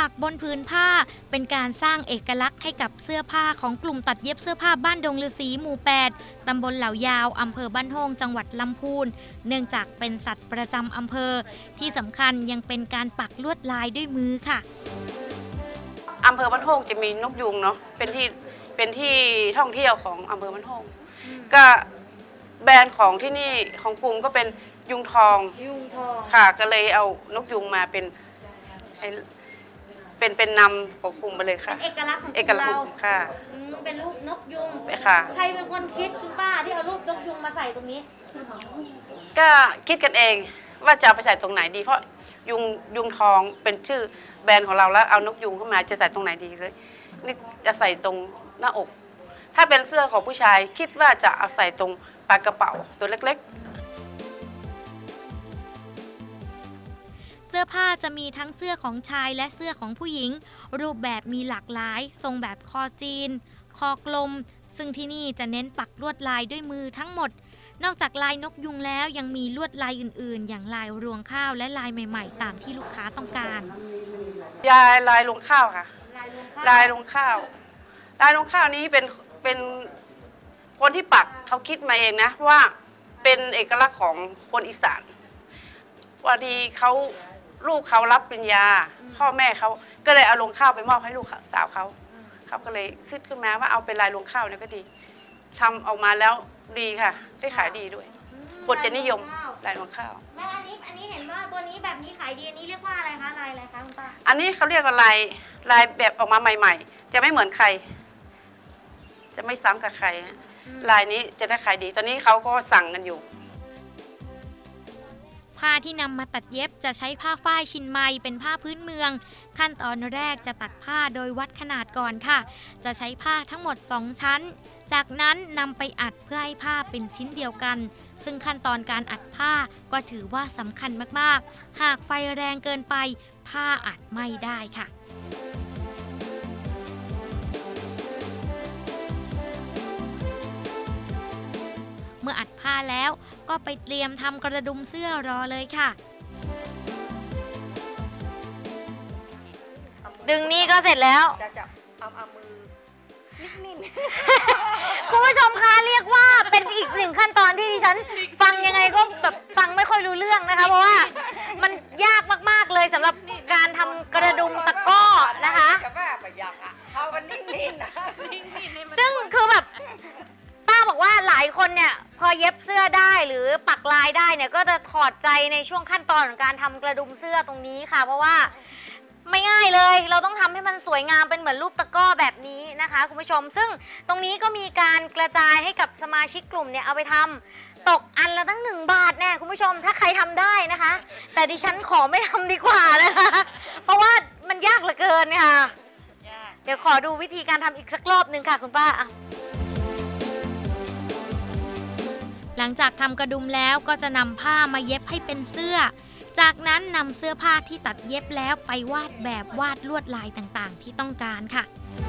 ปักบนพื้นผ้าเป็นการสร้างเอกลักษณ์ให้กับเสื้อผ้าของกลุ่มตัดเย็บเสื้อผ้าบ้านดงฤาษีหมู่ 8 ตำบลเหล่ายาวอำเภอบ้านโฮงจังหวัดลำพูนเนื่องจากเป็นสัตว์ประจำอำเภอที่สำคัญยังเป็นการปักลวดลายด้วยมือค่ะอำเภอบ้านโฮงจะมีนกยูงเนาะเป็นที่ท่องเที่ยวของอำเภอบ้านโฮงก็แบรนด์ของที่นี่ของกลุ่มก็เป็นยุงทองค่ะก็เลยเอานกยูงมาเป็นนำของกลุ่มไปเลยค่ะเอกลักษณ์ของเราค่ะเป็นรูปนกยุงค่ะใครเป็นคนคิดคุณป้าที่เอารูปนกยุงมาใส่ตรงนี้ก็คิดกันเองว่าจะเอาไปใส่ตรงไหนดีเพราะยุงทองเป็นชื่อแบรนด์ของเราแล้วเอานกยุงเข้ามาจะใส่ตรงไหนดีเลยนี่จะใส่ตรงหน้าอกถ้าเป็นเสื้อของผู้ชายคิดว่าจะเอาใส่ตรงปากกระเป๋าตัวเล็กๆเสื้อผ้าจะมีทั้งเสื้อของชายและเสื้อของผู้หญิงรูปแบบมีหลากหลายทรงแบบคอจีนคอกลมซึ่งที่นี่จะเน้นปักลวดลายด้วยมือทั้งหมดนอกจากลายนกยุงแล้วยังมีลวดลายอื่นๆอย่างลายรวงข้าวและลายใหม่ๆตามที่ลูกค้าต้องการลายรวงข้าวค่ะลายรวงข้าวนี้เป็นคนที่ปักเขาคิดมาเองนะว่าเป็นเอกลักษณ์ของคนอีสานวันที่ลูกเขารับปริญญาพ่อแม่เขาก็เลยเอารวงข้าวไปมอบให้ลูกสาวเขาก็เลยคิดขึ้นมาว่าเอาเป็นลายรวงข้าวเนี่ยก็ดีทำออกมาแล้วดีค่ะได้ขายดีด้วยคนจะนิยมลายรวงข้าวและอันนี้เห็นว่าตัวนี้แบบนี้ขายดีอันนี้เรียกว่าอะไรคะลายอะไรคะคุณป้าอันนี้เขาเรียกว่าลายแบบออกมาใหม่ๆจะไม่เหมือนใครจะไม่ซ้ำกับใครลายนี้จะได้ขายดีตอนนี้เขาก็สั่งกันอยู่ผ้าที่นำมาตัดเย็บจะใช้ผ้าฝ้ายชินไมเป็นผ้าพื้นเมืองขั้นตอนแรกจะตัดผ้าโดยวัดขนาดก่อนค่ะจะใช้ผ้าทั้งหมด2ชั้นจากนั้นนำไปอัดเพื่อให้ผ้าเป็นชิ้นเดียวกันซึ่งขั้นตอนการอัดผ้าก็ถือว่าสำคัญมากๆหากไฟแรงเกินไปผ้าอัดไม่ได้ค่ะเมื่ออัดผ้าแล้วก็ไปเตรียมทำกระดุมเสื้อรอเลยค่ะดึงนี่ก็เสร็จแล้วจะจับเอามือนิ่งๆคุณผู้ชมคะเรียกว่าเป็นอีกหนึ่งขั้นตอนที่ดิฉันฟังยังไงก็แบบฟังไม่ค่อยรู้เรื่องนะคะเพราะว่ามันยากมากๆเลยสำหรับการทำกระดุมตะกร้อนะคะเอามันนิ่งๆนะซึ่งคือแบบป้าบอกว่าหลายคนเนี่ยพอเย็บเสื้อได้หรือปักลายได้เนี่ยก็จะถอดใจในช่วงขั้นตอนของการทำกระดุมเสื้อตรงนี้ค่ะเพราะว่าไม่ง่ายเลยเราต้องทำให้มันสวยงามเป็นเหมือนรูปตะกร้อแบบนี้นะคะคุณผู้ชมซึ่งตรงนี้ก็มีการกระจายให้กับสมาชิกกลุ่มเนี่ยเอาไปทำตกอันละตั้ง1 บาทแน่คุณผู้ชมถ้าใครทำได้นะคะแต่ดิฉันขอไม่ทำดีกว่านะคะเพราะว่ามันยากเหลือเกินค่ะเดี๋ยวขอดูวิธีการทำอีกสักรอบหนึ่งค่ะคุณป้าหลังจากทำกระดุมแล้วก็จะนำผ้ามาเย็บให้เป็นเสื้อจากนั้นนำเสื้อผ้าที่ตัดเย็บแล้วไปวาดแบบวาดลวดลายต่างๆที่ต้องการค่ะ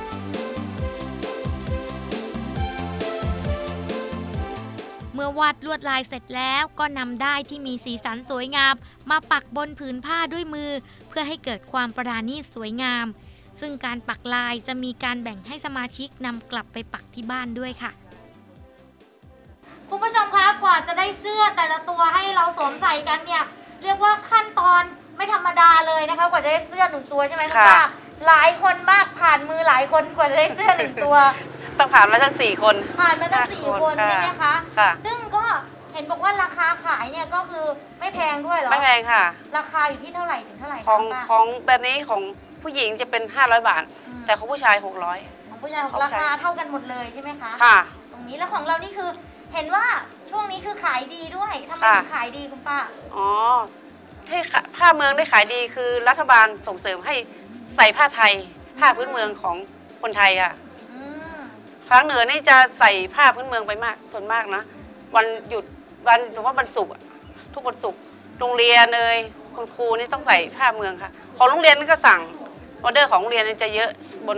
เมื่อวาดลวดลายเสร็จแล้วก็นำได้ที่มีสีสันสวยงามมาปักบนผืนผ้าด้วยมือเพื่อให้เกิดความประณีตสวยงามซึ่งการปักลายจะมีการแบ่งให้สมาชิกนำกลับไปปักที่บ้านด้วยค่ะคุณผู้ชมคะกว่าจะได้เสื้อแต่ละตัวให้เราสวมใส่กันเนี่ยเรียกว่าขั้นตอนไม่ธรรมดาเลยนะคะกว่าจะได้เสื้อ1 ตัวใช่ไหมคุณป้าหลายคนมากผ่านมือหลายคนกว่าจะได้เสื้อ1 ตัวต้องผ่านมาทั้ง4 คนผ่านมาทั้ง4 คนใช่ไหมคะซึ่งก็เห็นบอกว่าราคาขายเนี่ยก็คือไม่แพงด้วยเหรอไม่แพงค่ะราคาอยู่ที่เท่าไหร่ถึงเท่าไหร่ของแบบนี้ของผู้หญิงจะเป็น500 บาทแต่ของผู้ชาย600 ของผู้ชายราคาเท่ากันหมดเลยใช่ไหมคะค่ะตรงนี้แล้วของเรานี่คือเห็นว่าช่วงนี้คือขายดีด้วยทำไมถึงขายดีคุณป้าอ๋อที่ผ้าเมืองได้ขายดีคือรัฐบาลส่งเสริมให้ใส่ผ้าไทยผ้าพื้นเมืองของคนไทยค่ะภาคเหนือนี่จะใส่ผ้าพื้นเมืองไปมากส่วนมากนะวันหยุดวันสมมติว่าวันศุกร์ทุกวันศุกร์โรงเรียนเลยคุณครูนี่ต้องใส่ผ้าเมืองค่ะของโรงเรียนนี่ก็สั่งออเดอร์ของโรงเรียนจะเยอะ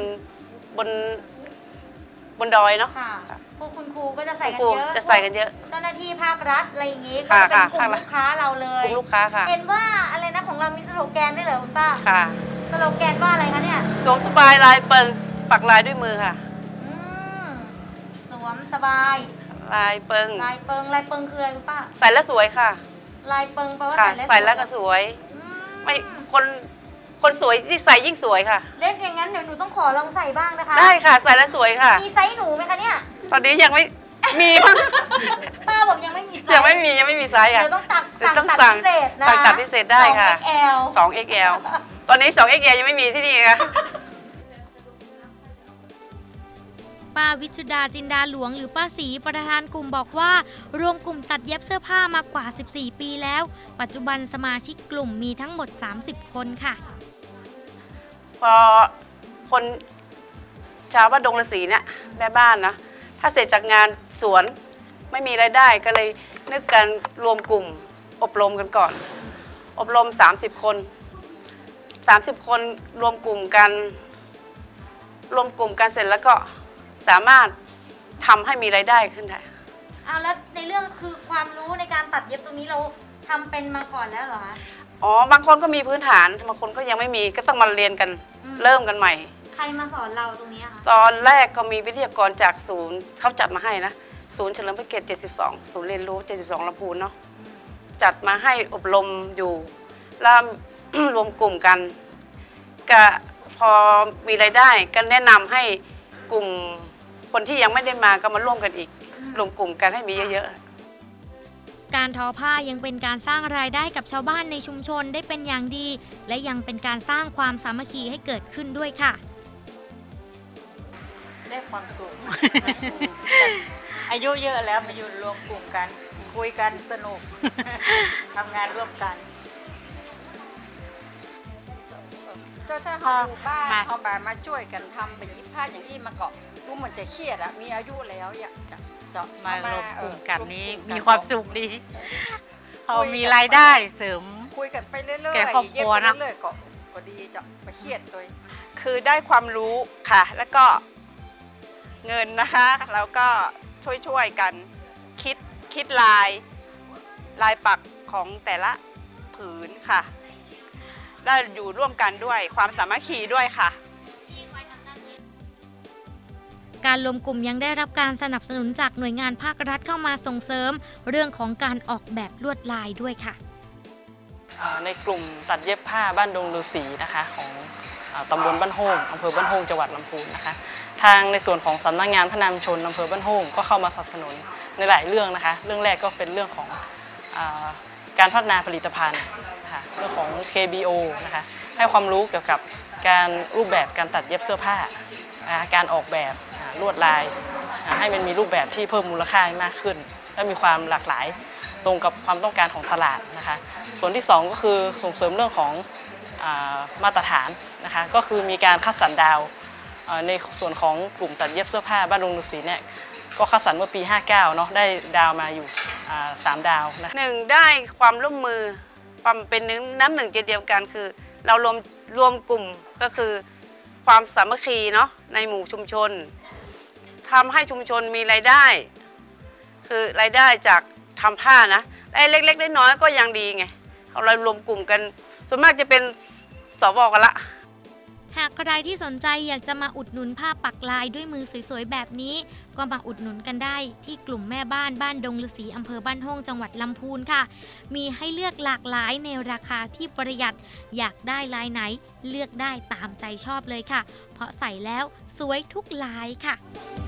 บนดอยเนาะพวกคุณครูก็จะใส่กันเยอะจะใส่กันเยอะเจ้าหน้าที่ภาครัฐอะไรอย่างงี้ก็เป็นกลุ่มลูกค้าเราเลยกลุ่มลูกค้าค่ะเห็นว่าอะไรนะของเรามีสโลแกนด้วยเหรอคุณป้าค่ะสโลแกนว่าอะไรคะเนี่ยสวมสบายลายเปิงปักลายด้วยมือค่ะอืมสวมสบายลายเปิงลายเปิงลายเปิงคืออะไรคุณป้าใส่แล้วสวยค่ะลายเปิงแปลว่าค่ะใส่ใส่แล้แล้ว วก็สวยอืมไม่คนสวยที่ใส่ยิ่งสวยค่ะเล่นอย่างนั้นเดี๋ยวหนูต้องขอลองใส่บ้างนะคะได้ค่ะใส่แล้วสวยค่ะมีไซส์หนูไหมคะเนี่ยตอนนี้ยังไม่มีมั้งป้าบอกยังไม่มีไซส์ยังไม่มีไซส์ค่ะเดี๋ยวต้องตัดเดี๋ยวสั่งต้องตัดสั่งพิเศษนะสั่งตัดพิเศษได้ค่ะ 2XL 2XL ตอนนี้ 2XL ยังไม่มีที่นี่ค่ะป้าวิชุดาจินดาหลวงหรือป้าศรีประธานกลุ่มบอกว่ารวมกลุ่มตัดเย็บเสื้อผ้ามากว่า 14 ปีแล้ว ปัจจุบันสมาชิกกลุ่มมีทั้งหมด 30 คนค่ะพอคนชาวบ้านดงฤาษีเนี่ยแม่บ้านนะถ้าเสร็จจากงานสวนไม่มีรายได้ก็เลยนึกกันรวมกลุ่มอบรมกันก่อน อบรม30 คน30 คนรวมกลุ่มกันเสร็จแล้วก็สามารถทำให้มีรายได้ขึ้นได้เอาแล้วในเรื่องคือความรู้ในการตัดเย็บตรงนี้เราทำเป็นมาก่อนแล้วเหรอคะอ๋อบางคนก็มีพื้นฐานบางคนก็ยังไม่มีก็ต้องมาเรียนกันเริ่มกันใหม่ใครมาสอนเราตรงนี้คะตอนแรกก็มีวิทยากรจากศูนย์เขาจัดมาให้นะศูนย์เฉลิมพระเกียรติ72ศูนย์เรียนรู้72ลำพูนเนาะจัดมาให้อบรมอยู่แล้ว รวมกลุ่มกันก็พอมีรายได้ก็แนะนำให้กลุ่มคนที่ยังไม่ได้มาก็มาร่วมกันอีกรวมกลุ่มกันให้มีเยอะๆการทอผ้ายังเป็นการสร้างรายได้กับชาวบ้านในชุมชนได้เป็นอย่างดี และยังเป็นการสร้างความสามัคคีให้เกิดขึ้นด้วยค่ะได้ความสุข อายุเยอะแล้วมาอยู่รวมกลุ่มกัน คุยกันสนุก ทำงานร่วมกันถ้าเขาอยู่บ้านเอาบ่ายมาช่วยกันทำแบบนี้ผ้าอย่างนี้มาเกาะรู้มันจะเครียดอะมีอายุแล้วอยากจะมารวมกลุ่มกันนี้รวมกลุ่มีความสุขดีเขามีรายได้เสริมคุยกันไปเรื่อยๆแก่ครอบครัวนะเย็บไปเรื่อยๆก็ดีจะมาเครียดตัวคือได้ความรู้ค่ะ แล้วก็เงินนะคะแล้วก็ช่วยกันคิดลายปักของแต่ละผืนค่ะได้อยู่ร่วมกันด้วยความสามัคคีด้วยค่ะการรวมกลุ่มยังได้รับการสนับสนุนจากหน่วยงานภาครัฐเข้ามาส่งเสริม เรื่องของการออกแบบลวดลายด้วยค่ะในกลุ่มตัดเย็บผ้าบ้านดงฤาษีนะคะของตำบลบ้านโฮงอำเภอบ้านโฮงจังหวัดลำพูนนะคะทางในส่วนของสำนักงานพัฒนาชุมชนอำเภอบ้านโฮงก็เข้ามาสนับสนุนในหลายเรื่องนะคะเรื่องแรกก็เป็นเรื่องของการพัฒนาผลิตภัณฑ์นะคะเรื่องของ KBO นะคะให้ความรู้เกี่ยวกับการรูปแบบการตัดเย็บเสื้อผ้าการออกแบบลวดลายให้มันมีรูปแบบที่เพิ่มมูลค่ามากขึ้นและมีความหลากหลายตรงกับความต้องการของตลาดนะคะส่วนที่2ก็คือส่งเสริมเรื่องของมาตรฐานนะคะก็คือมีการคัดสรรดาวในส่วนของกลุ่มตัดเย็บเสื้อผ้าบ้านดงฤาษีเนี่ยก็คัดสรรเมื่อปี 59 เนาะได้ดาวมาอยู่3 ดาวนะหนึ่งได้ความร่วมมือความเป็นน้ำหนึ่งใจเดียวกันคือเรารวมกลุ่มก็คือความสามัคคีเนาะในหมู่ชุมชนทำให้ชุมชนมีรายได้ คือรายได้จากทำผ้านะได้เล็กๆน้อยๆก็ยังดีไงเรารวมกลุ่มกันส่วนมากจะเป็นสวกันละหากใครที่สนใจอยากจะมาอุดหนุนผ้าปักลายด้วยมือสวยๆแบบนี้ก็มาอุดหนุนกันได้ที่กลุ่มแม่บ้านบ้านดงฤาษีอำเภอบ้านโฮงจังหวัดลำพูนค่ะมีให้เลือกหลากหลายในราคาที่ประหยัดอยากได้ลายไหนเลือกได้ตามใจชอบเลยค่ะเพราะใส่แล้วสวยทุกลายค่ะ